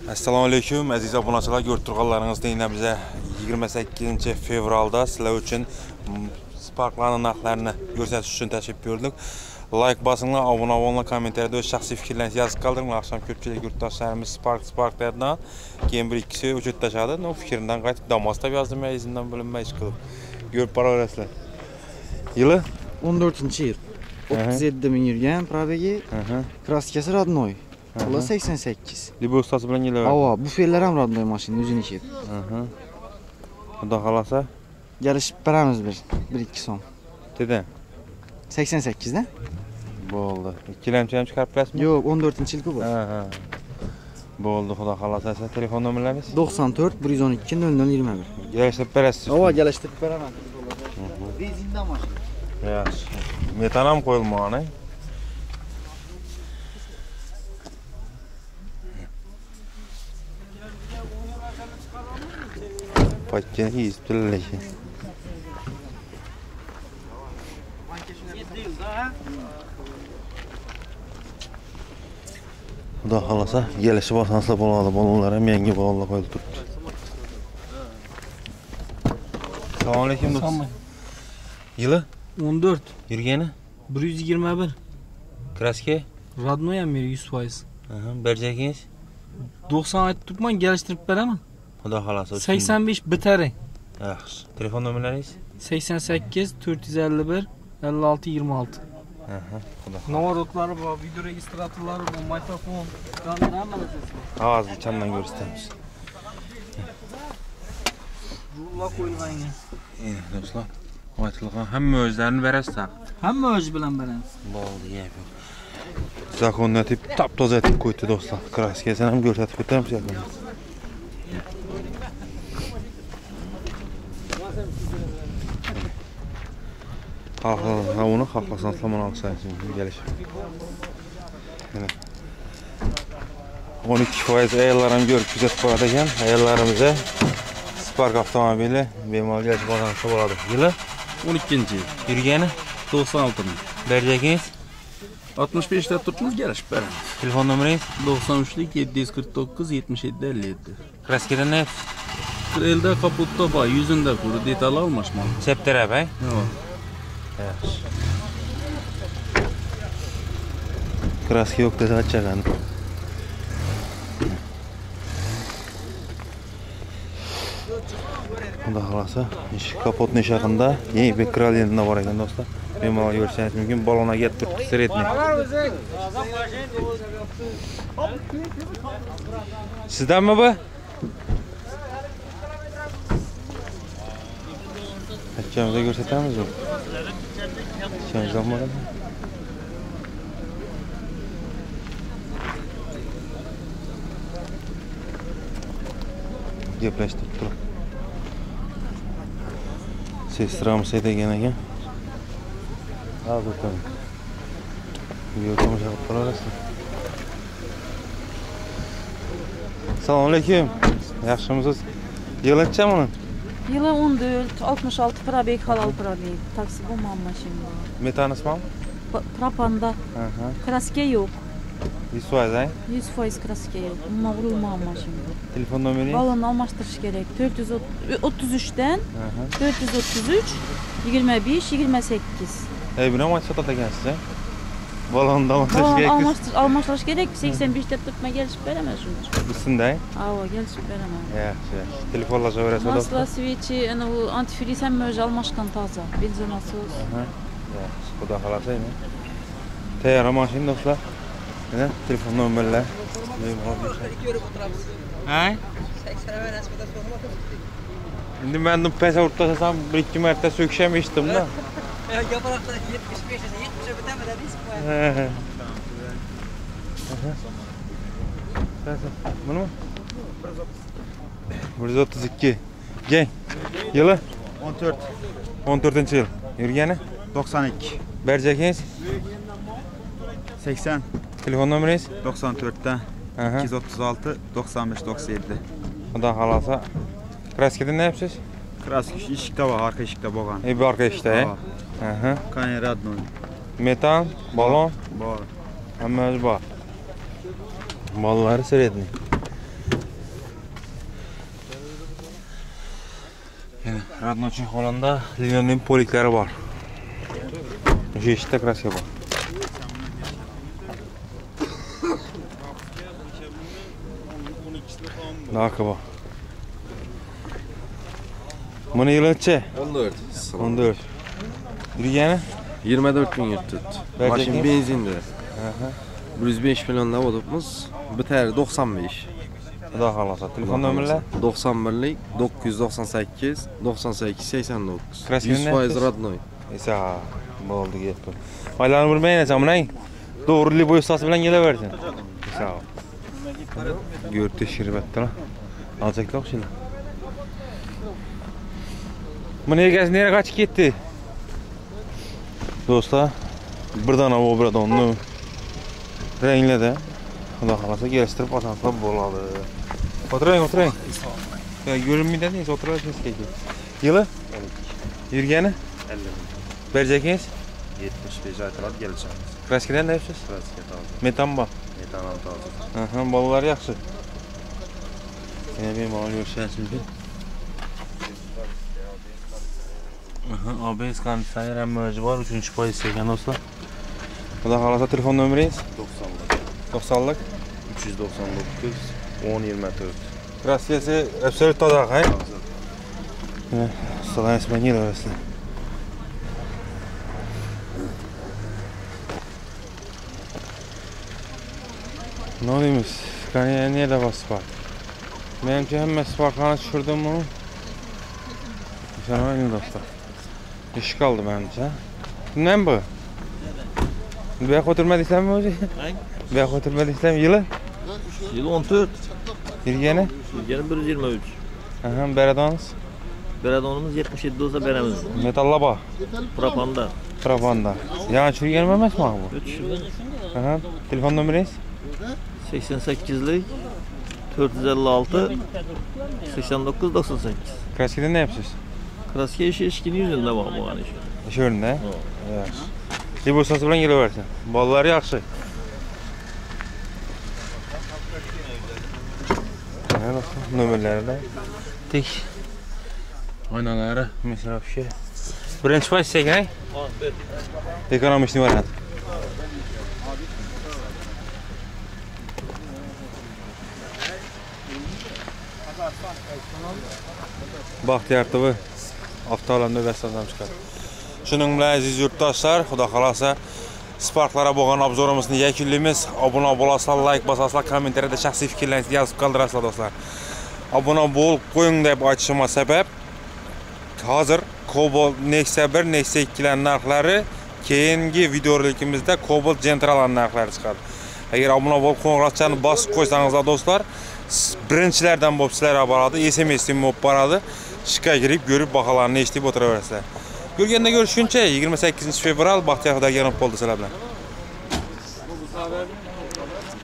Assalomu alaykum aziz obunachilar, ko'rib turganlaringizda yana bize 28 fevralda sizlar uchun Spark'larning narxlarini ko'rsatish uchun tashrif buyurdik. Like basinglar, abone olinglar, kommentariyada o'z shaxsiy fikrlaringizni yozib qoldiringlar. Akşam ko'pchilik yurtdoshlarimiz Spark dedilar. Keyin bir ikkisi o'chib tashladi. No fikridan qaytib Damas deb yozdim, izinden bilinmay chiqib. Ko'rib boraverasizlar. Yili 14-yil. 37 ming yurgan probegi. Kraskasi Radnoy. Pula 88. Libo ustasi bilan kelar. Ava, bufellar ham Radnoy mashina o'zini ishlaydi. Xudo xolasa Gelishib beramiz 1-2 so'm. Dedi. 88 da? Bo'ldi. Ikkilamchi ham chiqarib berasizmi? Yo'q, 14-yil-ku bu. Bo'ldi, xudo xolasa. Telefon nomerlaringiz? 94 112 0021. Gelishtirib berasiz. Ava, gelishtirib beraman. Benzindan mashina. Yaxshi. Metan ham qo'yilmagan, a? Pakken yiyip tülleki. Xudo xolasa gelişi basansla boladı. Bolonlar hem yangi bolalar koydu turibdi. Assalomu alaykum do'st. Yili 14. Yurgani 121. Kraska Radnoy ham 100%. berjagingiz 90 aytib turibman, gelishtirib beraman. Xudo xolasa 85 bitari. Yaxshi. Telefon nomerlaringiz? 88 451 56 26. Navarotlari bor, video registratorlari bor, mikrofon, kamera hamma narsasi. Hozir chamdan ko'rsatamiz. Rullar qo'yilgan. Do'stlar, aytilgan hamma o'zlarini berasizlar. Hamma o'zi bilan beramiz. Bo'ldi, gap yo'q. Zakonlatib, top-toza etib qo'ydi do'stlar. Kraskasini ham ko'rsatib ketamiz yakunda. Onu xohlasan salmon olsangiz gelişib. Mana 12% ayollar ham ko'rib kuzatib qo'yadi ekan. Ayollarimizni Spark avtomobili bemalol gelib olsa bo'ladi. Yili 12-yil. Yurgani 96 ming. berjagingiz? 65 ta turibmiz, gelishib beramiz. Telefon nomeringiz? 93 749 77 57. Kraskada ne? Elde kaputta bor, yüzünde kuru detal almışman. Septerab, ay? Yo'q. Yaxshi. Kraska yo'q desa achchag'an. Xudo xolasa, kapotning yaqinda yangi bir kralyendan bor ekan do'stlar. Bemalol ko'rsangiz mumkin. Balonga kelib turibdi sretni. Sizdanmi bu? Açacağımıza göstermez mi? Açacağımızdan mı? Gepleştirip durup. Ses sıramızı da gene gel. Al bakalım. Yolcumuş yapıp arasın. Selamun aleyküm. Yaxşımısınız? Yılacağım onu. Yılı 14, 66 probeg, halal probeg. Taksi bulmam şimdi. Metan ismi? Propanda. Kraska yok. 100%, ay? 100% kraska yok. Bununla vurulmam şimdi. Telefon nomeri? Balonu almashtırış gerek. 433'ten 433 25 28. Buna maç satat ekansiz, ha? Balonda Almashtırış gerek. 85 deb tutma gelishib beraman shuncha. Üstünde? Ava gelishib beraman. Yaxshi. Telefonlasha verasiz. Masla, svechi, ana u antifriz ham o'zi almashgan toza. Benzin nasos. Yaxshi. Xudo xolasa endi. Tayyor mashina do'stlar. Mana telefon nomerlar. Hay? 80 ve nasibada sorma. Endi men bu pesa urib taslasam 1-2 marta so'kisham eshitdim da. Yaparaklar 75 70'e bitemeden risk var. Bunu mu? 132. Gel. Yılı? 14. yıl. Yurgani? 92. Berjagingiz? 80. Telefon nomeringiz? 94'te 236 95 97. Xudo xolasa. Kraskada ne yapsiz? Krask eshikda bor, arka eshikda bo'lgan. Bu arka eshikda, Qani Radnoy. Metan, balon Bor. hamma o'zi bor. Mollari sredniy. Radno Chexolanda Leonin polikleri var. Jeşte kraska var. Daha var. Bunu yılınca 14. 14. Yürüyeni? 24 bin yurt tuttu. Verecek mi? Maşin benzindi. 105 milyonda odupmuz. Biter 95. Daha halasa. Telefon nömrələr? 91'lik 998 98 89. Kraskinin 100% Radnoy. İsa, oldu getdi. Aylarını bilməyinəcəmləyin. Doğru li boyu sası bilən gələ versin. İsa. Görtü şirbətdə lan. Alacaqlar oxşayla. Bu nereye kaç gitti? Dostlar, buradan o buradan onu renkle de Allah halasa geliştirip atansa bolalı. Oturayın. Ya görünmüyor da neyse oturacağız keki. Yılı? 12. Yürgeni? 50. Vereceksiniz? 75 aytalar geleceğiz. Kraskiden ne yapacağız? Kraska taze. Metan bak. Metan taze. Aha, balılar yaxşı. Yine benim alıyor şimdi. ABS kondisyoner emojisi var. 3. pozisyon dostlar. Allah halasa telefon nömrəniz? 90'lık. 399 1024. Graciası absolut todak, he? Salam İsmail öyle. Ne oluyormuş? Kaniye niye de bas var? Benimki hemen sparklarını düşürdüm bunu. Sen aynı dostlar. İş kaldı bence. Ne bu? Beyaz oturmadıysan mı hocam? Beyaz oturmadıysan yılı? Yıl 14. Yirgeni? Yılgeni 123. Aha, beredonuz? Beredonumuz 77 olsa beremiz. Metallaba? Propanda. Propanda. Yani çürüyen memez mi bu? Ötüşümü. Aha, telefon numarayız? 88'lik 456 89 98. Kraskide ne yapıyorsunuz? Kraske işi eşkini yüzünde var bu hani. İş önünde. Evet. Bu sası bilen geliversin. Balları yaxşı. Evet, nömerleri de. Tek. Aynaları mesela bir şey. Birinci pay size ne? Ekonomist var. Baxtiyar TV avtoalan növbəsindən çıxar. Şunun bilan əziz yurtdaşlar, xuda xalasa Sparklara bo'lgan obzorimizni yakunlaymiz. Obuna bo'lasizlar, like bosasizlar, kommentariyada shaxsiy fikrlaringizni yozib qoldirasizlar do'stlar. Obuna bo'l qo'ying deb aytishimga sabab hozir Cobalt Nexia 1, Nexia 2 lar narxlari keyingi videorolikimizda Cobalt Gentralar narxlari chiqadi. Agar obuna bo'l qo'ng'iroqchani bosib qo'ysangizlar do'stlar, birinchilardan bo'lib sizlarga boradi, SMS-dan bo'lib boradi. Shika kirib, ko'rib baholarni eshitib o'tiraverasizlar. Görgende görüşünce 28 fevral Baxtiyor Xudoyganov bo'ldi sizlar bilan.